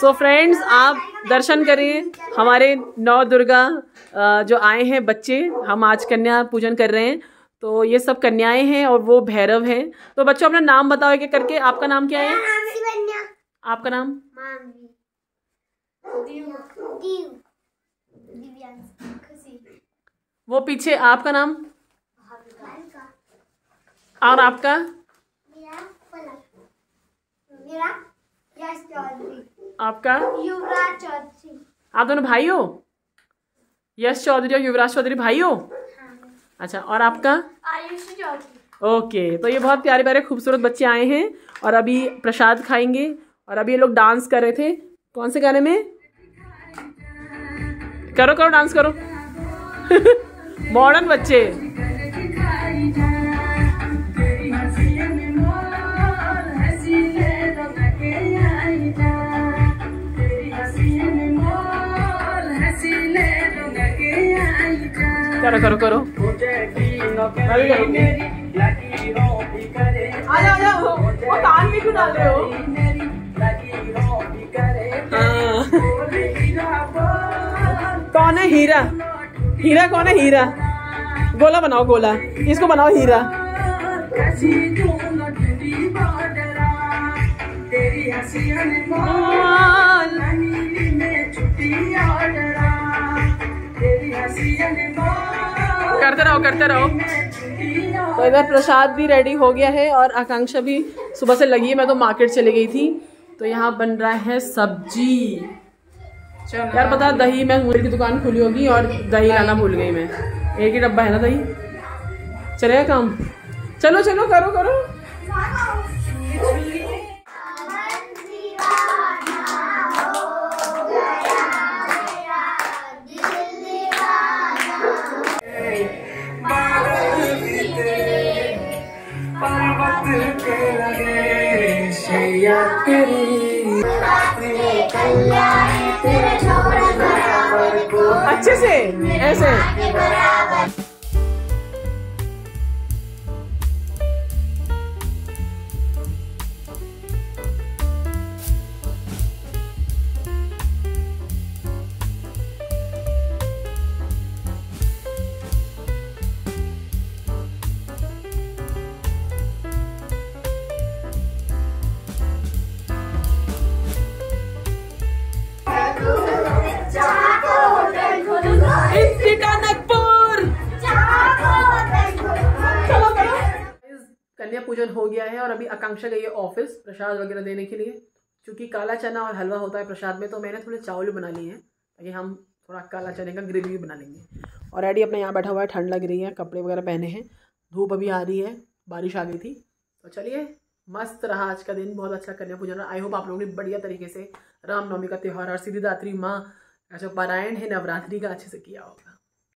So friends, आप दर्शन करिए हमारे नौ दुर्गा जो आए हैं बच्चे। हम आज कन्या पूजन कर रहे हैं, तो ये सब कन्याएं हैं और वो भैरव हैं। तो बच्चों अपना नाम बताओ एक एक करके। आपका नाम क्या है? आपका नाम? वो पीछे आपका नाम? और आपका? आपका? युवराज चौधरी। आप दोनों भाई हो? यश चौधरी और युवराज चौधरी भाई हो? अच्छा, और आपका? आयुष चौधरी। ओके, तो ये बहुत प्यारे प्यारे खूबसूरत बच्चे आए हैं और अभी प्रसाद खाएंगे। और अभी ये लोग डांस कर रहे थे। कौन से गाने में? करो करो डांस करो। मॉडर्न बच्चे। करो करो करो। आ जाओ, वो कान में क्यों डाल रहे हो? कौन है हीरा? हीरा कौन है? हीरा गोला बनाओ, गोला इसको बनाओ हीरा। करते रहो करते रहो। तो इधर प्रसाद भी रेडी हो गया है और आकांक्षा भी सुबह से लगी है। मैं तो मार्केट चली गई थी। तो यहाँ बन रहा है सब्जी। यार पता, दही मैं मुर्गी की दुकान खुली होगी और दही लाना भूल गई मैं। एक ही डब्बा है ना दही। चलेगा काम? चलो चलो करो करो। अच्छे से ऐसे। कन्या पूजन हो गया है और अभी आकांक्षा गई है ऑफिस प्रसाद वगैरह देने के लिए। क्योंकि काला चना और हलवा होता है प्रसाद में, तो मैंने थोड़े चावल बना लिए हैं ताकि हम थोड़ा काला चने का ग्रेवी भी बना लेंगे। और एडी अपने यहाँ बैठा हुआ है, ठंड लग रही है, कपड़े वगैरह पहने हैं। धूप अभी आ रही है, बारिश आ गई थी। तो चलिए, मस्त रहा आज का दिन, बहुत अच्छा कन्या पूजन रहा। आई होप आप लोगों ने बढ़िया तरीके से रामनवमी का त्यौहार और सिद्धिदात्री माँ का जो पारायण है नवरात्रि का अच्छे से किया होगा।